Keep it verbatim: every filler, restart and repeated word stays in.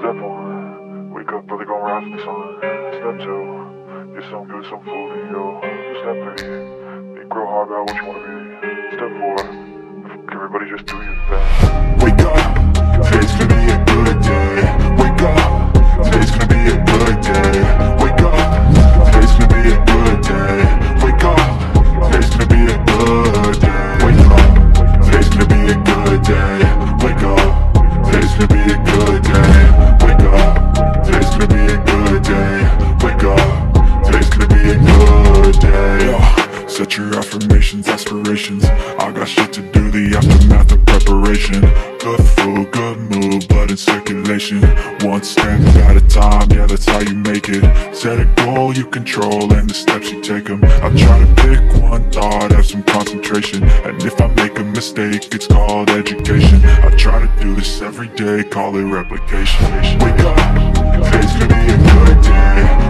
Step one, wake up early, gon' rise with the sun. Step two, get some good, some food in yo. Step three, think real hard about what you wanna be. Step four, everybody just do your thing. Wake up, today's gonna be a good day. Wake up, today's gonna be a good day. Wake up, today's gonna be a good day. Wake up, today's gonna be a good day. Wake up, today's gonna be a good day. Wake up, today's gonna be a good day. Wake up, today's gonna be a good day. Wake up, today's gonna be a good day. Yo, set your affirmations, aspirations. I got shit to do, the aftermath of preparation. Good food, good mood, blood in circulation. One step at a time, yeah, that's how you make it. Set a goal you control and the steps you take them. I try to pick one thought, have some concentration. And if I make a mistake, it's called education. I try to do this every day, call it replication. Wake up, today's gonna be a good day.